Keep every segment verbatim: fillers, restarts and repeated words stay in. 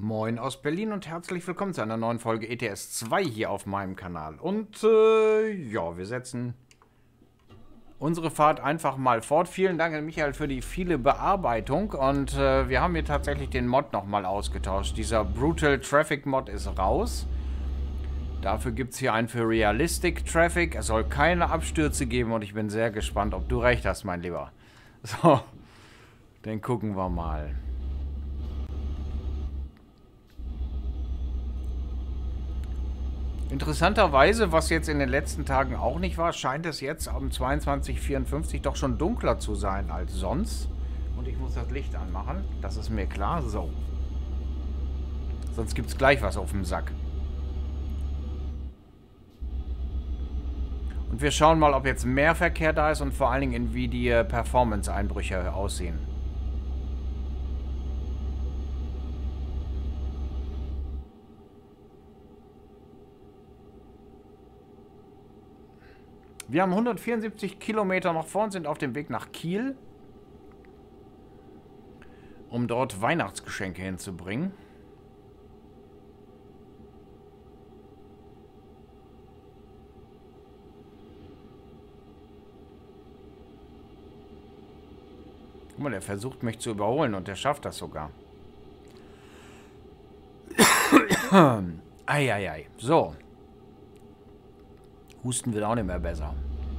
Moin aus Berlin und herzlich willkommen zu einer neuen Folge E T S zwei hier auf meinem Kanal. Und äh, ja, wir setzen unsere Fahrt einfach mal fort. Vielen Dank an Michael für die viele Bearbeitung. Und äh, wir haben hier tatsächlich den Mod nochmal ausgetauscht. Dieser Brutal Traffic Mod ist raus. Dafür gibt es hier einen für Realistic Traffic. Es soll keine Abstürze geben und ich bin sehr gespannt, ob du recht hast, mein Lieber. So, dann gucken wir mal. Interessanterweise, was jetzt in den letzten Tagen auch nicht war, scheint es jetzt um zweiundzwanzig Uhr vierundfünfzig doch schon dunkler zu sein als sonst. Und ich muss das Licht anmachen, das ist mir klar. So. Sonst gibt es gleich was auf dem Sack. Und wir schauen mal, ob jetzt mehr Verkehr da ist und vor allen Dingen, wie die Performance-Einbrüche aussehen. Wir haben hundertvierundsiebzig Kilometer noch vor uns, sind auf dem Weg nach Kiel, um dort Weihnachtsgeschenke hinzubringen. Guck mal, der versucht mich zu überholen und der schafft das sogar. Eieiei. So. Husten wird auch nicht mehr besser.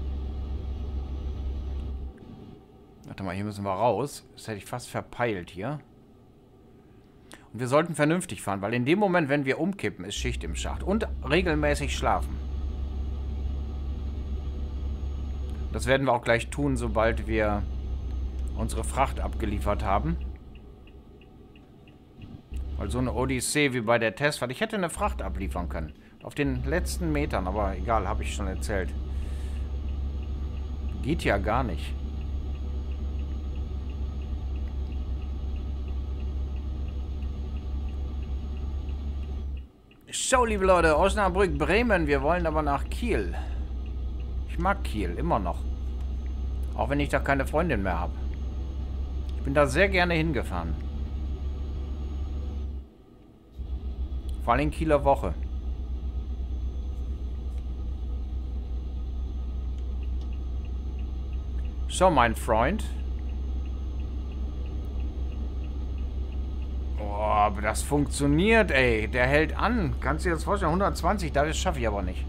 Warte mal, hier müssen wir raus. Das hätte ich fast verpeilt hier. Und wir sollten vernünftig fahren, weil in dem Moment, wenn wir umkippen, ist Schicht im Schacht. Und regelmäßig schlafen. Das werden wir auch gleich tun, sobald wir unsere Fracht abgeliefert haben. Weil so eine Odyssee wie bei der Testfahrt, ich hätte eine Fracht abliefern können. Auf den letzten Metern, aber egal, habe ich schon erzählt. Geht ja gar nicht. So, liebe Leute, Osnabrück, Bremen, wir wollen aber nach Kiel. Ich mag Kiel, immer noch. Auch wenn ich da keine Freundin mehr habe. Ich bin da sehr gerne hingefahren. Vor allem Kieler Woche. So, mein Freund. Oh, aber das funktioniert, ey. Der hält an. Kannst du dir das vorstellen? hundertzwanzig, das schaffe ich aber nicht.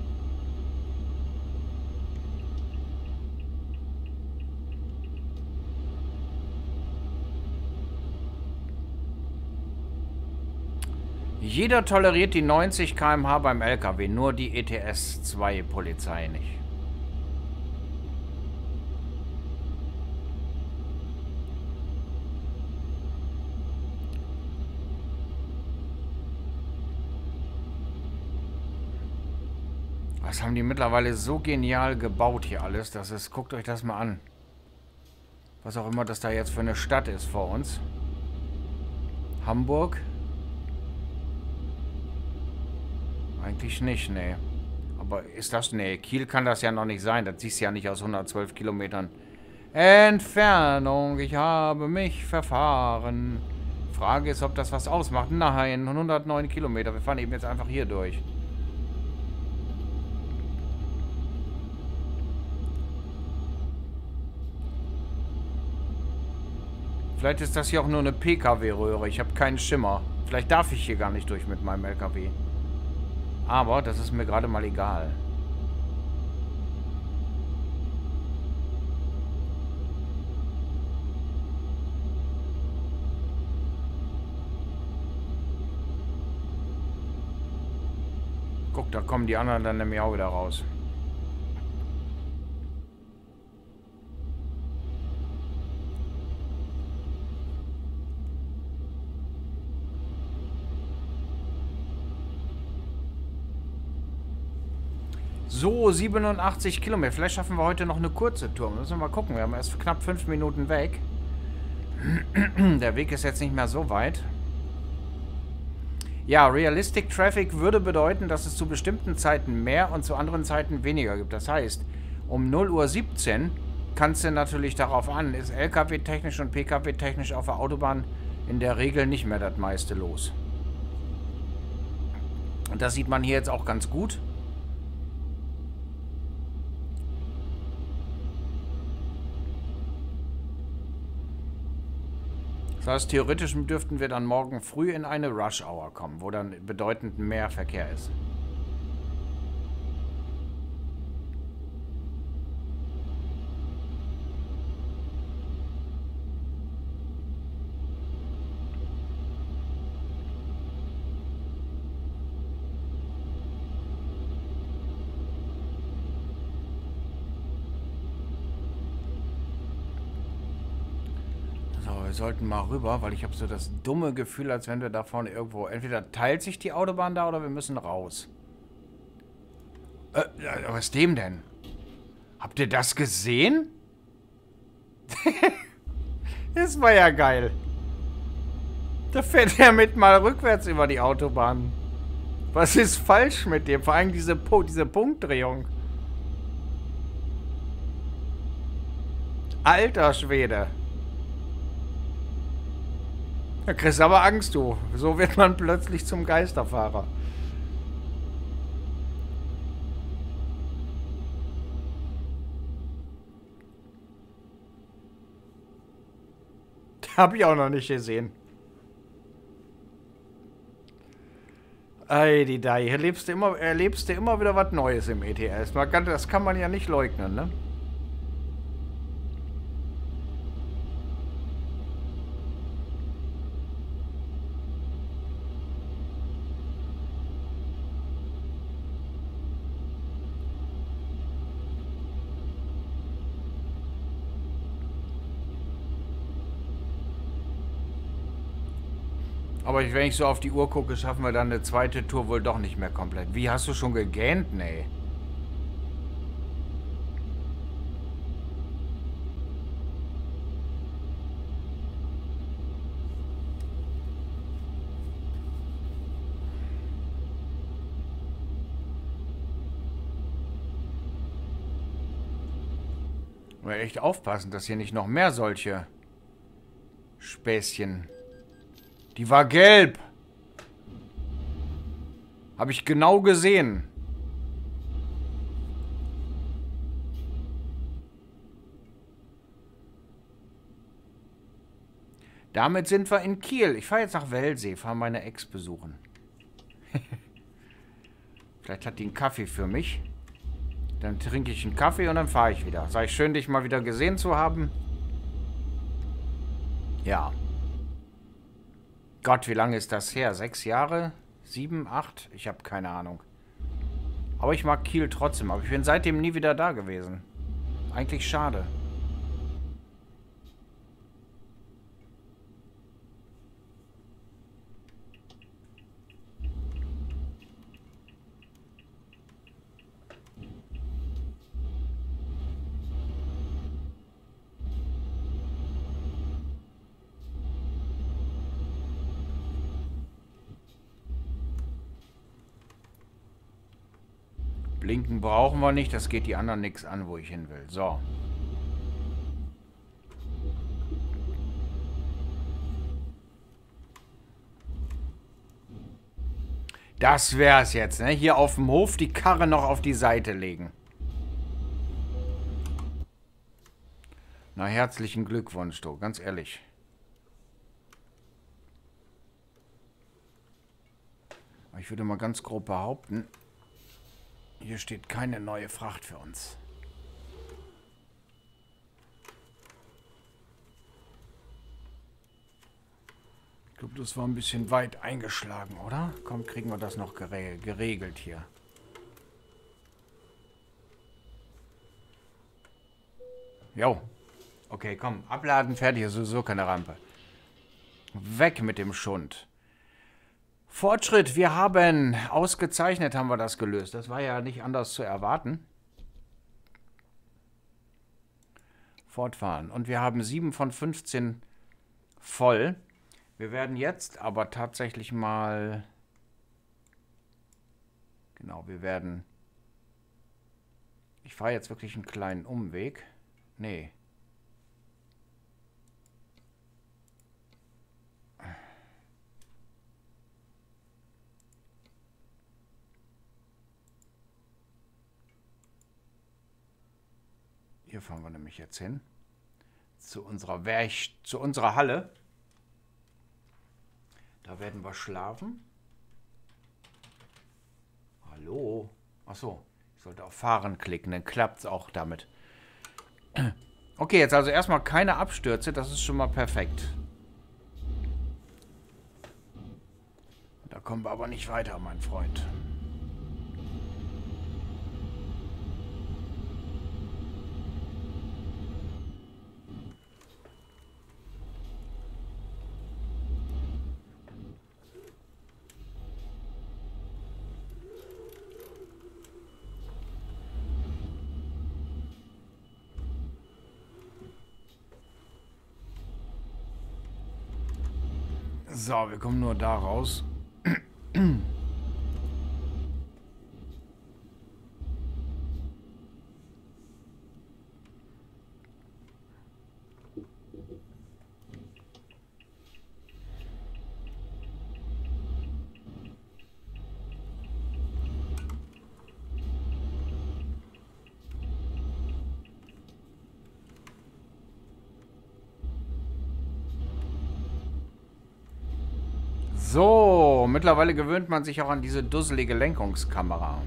Jeder toleriert die neunzig Kilometer pro Stunde beim L K W, nur die E T S zwei Polizei nicht. Das haben die mittlerweile so genial gebaut hier alles. Das ist, guckt euch das mal an. Was auch immer das da jetzt für eine Stadt ist vor uns. Hamburg? Eigentlich nicht, nee. Aber ist das, nee, Kiel kann das ja noch nicht sein. Das siehst du ja nicht aus hundertzwölf Kilometern Entfernung. Ich habe mich verfahren. Frage ist, ob das was ausmacht. Nein, hundertneun Kilometer. Wir fahren eben jetzt einfach hier durch. Vielleicht ist das hier auch nur eine P K W-Röhre. Ich habe keinen Schimmer. Vielleicht darf ich hier gar nicht durch mit meinem L K W. Aber das ist mir gerade mal egal. Guck, da kommen die anderen dann nämlich auch wieder raus. So, siebenundachtzig Kilometer. Vielleicht schaffen wir heute noch eine kurze Tour. Müssen wir mal gucken. Wir haben erst knapp fünf Minuten weg. Der Weg ist jetzt nicht mehr so weit. Ja, Realistic Traffic würde bedeuten, dass es zu bestimmten Zeiten mehr und zu anderen Zeiten weniger gibt. Das heißt, um null Uhr siebzehn kannst du natürlich darauf an, ist L K W-technisch und P K W-technisch auf der Autobahn in der Regel nicht mehr das meiste los. Und das sieht man hier jetzt auch ganz gut. Das heißt, theoretisch dürften wir dann morgen früh in eine Rush Hour kommen, wo dann bedeutend mehr Verkehr ist. Wir sollten mal rüber, weil ich habe so das dumme Gefühl, als wenn wir da vorne irgendwo... Entweder teilt sich die Autobahn da oder wir müssen raus. Äh, was ist dem denn? Habt ihr das gesehen? Das war ja geil. Da fährt er mit mal rückwärts über die Autobahn. Was ist falsch mit dem? Vor allem diese, po diese Punktdrehung. Alter Schwede. Da kriegst du aber Angst, du. So wird man plötzlich zum Geisterfahrer. Hab ich auch noch nicht gesehen. Ey, die Dai. Hier erlebst du immer, erlebst du immer wieder was Neues im E T S. Das kann man ja nicht leugnen, ne? Aber wenn ich so auf die Uhr gucke, schaffen wir dann eine zweite Tour wohl doch nicht mehr komplett. Wie, hast du schon gegähnt? Nee. Wir echt aufpassen, dass hier nicht noch mehr solche Späßchen... Die war gelb. Habe ich genau gesehen. Damit sind wir in Kiel. Ich fahre jetzt nach Wellsee, fahre meine Ex besuchen. Vielleicht hat die einen Kaffee für mich. Dann trinke ich einen Kaffee und dann fahre ich wieder. Sei schön, dich mal wieder gesehen zu haben. Ja. Gott, wie lange ist das her? Sechs Jahre? Sieben? Acht? Ich habe keine Ahnung. Aber ich mag Kiel trotzdem. Aber ich bin seitdem nie wieder da gewesen. Eigentlich schade. Blinken brauchen wir nicht, das geht die anderen nichts an, wo ich hin will. So. Das wär's jetzt, ne? Hier auf dem Hof die Karre noch auf die Seite legen. Na, herzlichen Glückwunsch, du, ganz ehrlich. Ich würde mal ganz grob behaupten, hier steht keine neue Fracht für uns. Ich glaube, das war ein bisschen weit eingeschlagen, oder? Komm, kriegen wir das noch gere- geregelt hier. Jo. Okay, komm. Abladen, fertig. Ist sowieso keine Rampe. Weg mit dem Schund. Fortschritt, wir haben ausgezeichnet, haben wir das gelöst. Das war ja nicht anders zu erwarten. Fortfahren. Und wir haben sieben von fünfzehn voll. Wir werden jetzt aber tatsächlich mal... Genau, wir werden... Ich fahre jetzt wirklich einen kleinen Umweg. Nee. Hier fahren wir nämlich jetzt hin. Zu unserer Werk, zu unserer Halle. Da werden wir schlafen. Hallo? Achso, ich sollte auf Fahren klicken, dann klappt es auch damit. Okay, jetzt also erstmal keine Abstürze, das ist schon mal perfekt. Da kommen wir aber nicht weiter, mein Freund. So, wir kommen nur da raus. So, mittlerweile gewöhnt man sich auch an diese dusselige Lenkungskamera.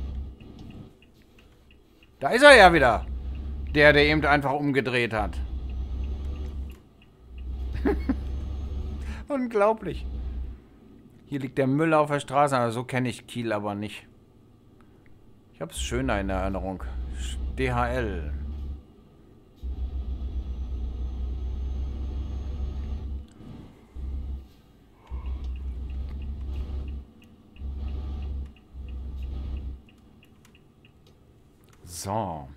Da ist er ja wieder. Der, der eben einfach umgedreht hat. Unglaublich. Hier liegt der Müll auf der Straße, aber so kenne ich Kiel aber nicht. Ich habe es schöner in Erinnerung. D H L. So.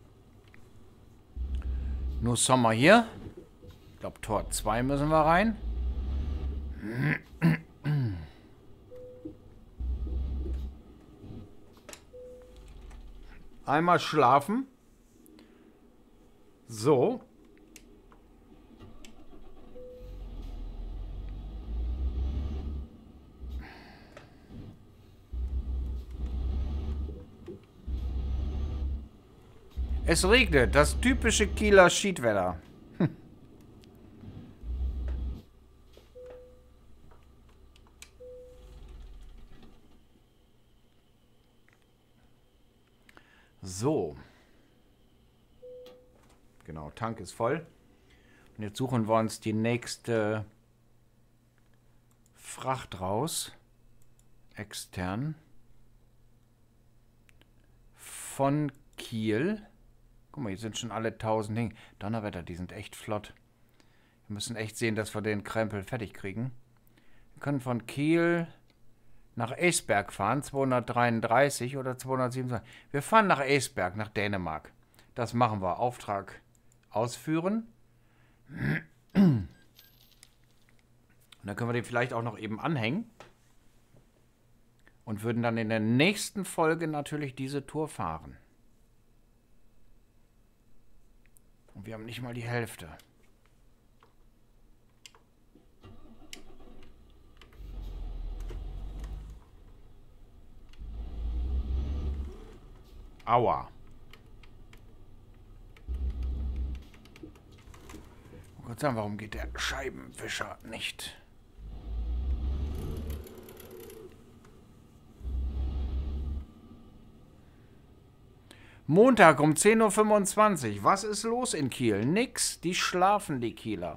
Nur Sommer hier. Ich glaube, Tor zwei müssen wir rein. Einmal schlafen. So. Es regnet, das typische Kieler Schiedwetter. Hm. So. Genau, Tank ist voll. Und jetzt suchen wir uns die nächste Fracht raus. Extern. Von Kiel. Guck mal, hier sind schon alle tausend Dinge. Donnerwetter, die sind echt flott. Wir müssen echt sehen, dass wir den Krempel fertig kriegen. Wir können von Kiel nach Esbjerg fahren, zweihundertdreiunddreißig oder zweihundertsiebenundzwanzig. Wir fahren nach Esbjerg, nach Dänemark. Das machen wir. Auftrag ausführen. Und dann können wir den vielleicht auch noch eben anhängen. Und würden dann in der nächsten Folge natürlich diese Tour fahren. Und wir haben nicht mal die Hälfte. Aua. Oh Gott sei Dank, warum geht der Scheibenwischer nicht? Montag um zehn Uhr fünfundzwanzig. Was ist los in Kiel? Nix. Die schlafen, die Kieler.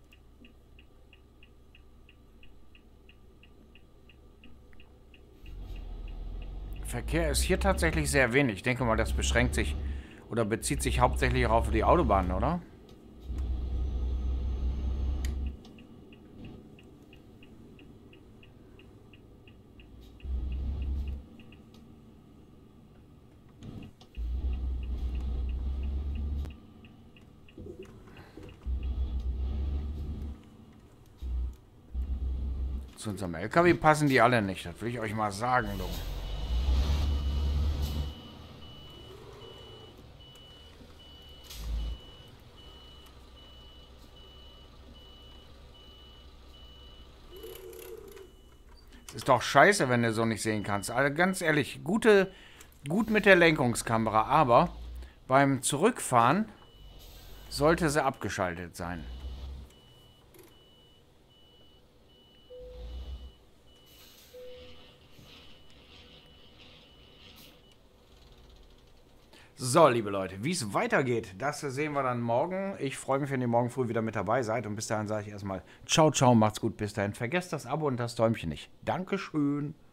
Verkehr ist hier tatsächlich sehr wenig. Ich denke mal, das beschränkt sich oder bezieht sich hauptsächlich auf die Autobahnen, oder? Zu unserem L K W passen die alle nicht. Das will ich euch mal sagen, du. Es ist doch scheiße, wenn du so nicht sehen kannst. Also ganz ehrlich, gute, gut mit der Lenkungskamera, aber Beim Zurückfahren sollte sie abgeschaltet sein. So, liebe Leute, wie es weitergeht, das sehen wir dann morgen. Ich freue mich, wenn ihr morgen früh wieder mit dabei seid. Und bis dahin sage ich erstmal ciao, ciao, macht's gut. Bis dahin, vergesst das Abo und das Däumchen nicht. Dankeschön.